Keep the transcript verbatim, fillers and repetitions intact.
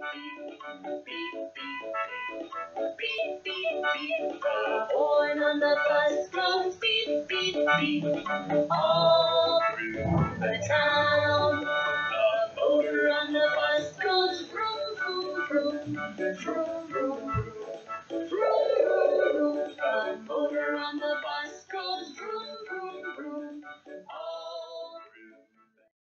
Beep, beep, beep. The horn on the bus goes beep, beep, beep. All through the town. The motor on the bus goes vroom, vroom, vroom. Vroom, vroom, vroom. Vroom, vroom, vroom. The motor on the bus